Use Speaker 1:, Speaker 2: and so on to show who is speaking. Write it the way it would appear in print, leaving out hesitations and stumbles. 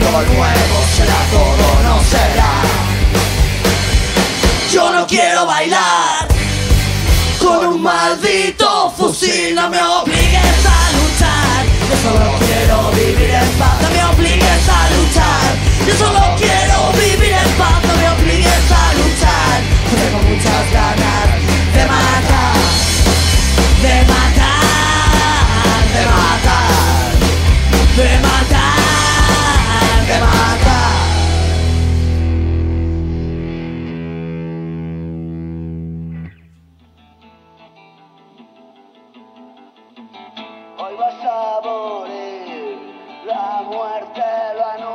Speaker 1: lo nuevo será todo, no será. Yo no quiero bailar con un maldito fusil, no me obligues a luchar. Yo solo quiero vivir en paz, no me obligues a luchar. Yo solo quiero vivir en paz, no me obligues a luchar. Tengo muchas ganas de matar, de matar, de matar, de matar, de matar. Hoy vas a morir, la muerte lo anula.